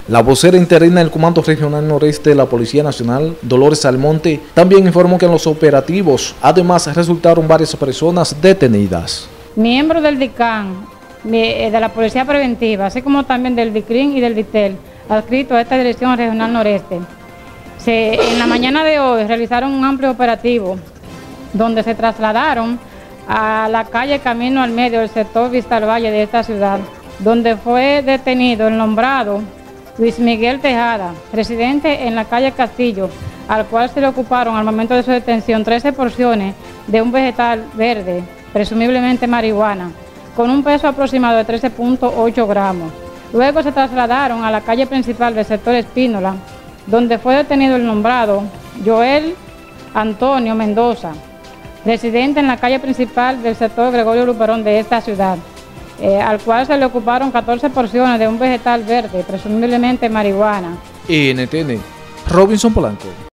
La vocera interina del Comando Regional Noreste de la Policía Nacional, Dolores Almonte, también informó que en los operativos, además, resultaron varias personas detenidas. Miembros del DICAN, de la Policía Preventiva, así como también del DICRIN y del DITEL, adscritos a esta Dirección Regional Noreste. En la mañana de hoy realizaron un amplio operativo donde se trasladaron a la calle Camino al Medio del sector Vista al Valle de esta ciudad, donde fue detenido el nombrado Luis Miguel Tejada, residente en la calle Castillo, al cual se le ocuparon al momento de su detención 13 porciones de un vegetal verde, presumiblemente marihuana, con un peso aproximado de 13.8 gramos. Luego se trasladaron a la calle principal del sector Espínola, donde fue detenido el nombrado Joel Antonio Mendoza, residente en la calle principal del sector Gregorio Luperón de esta ciudad, al cual se le ocuparon 14 porciones de un vegetal verde, presumiblemente marihuana. NTN, Robinson Polanco.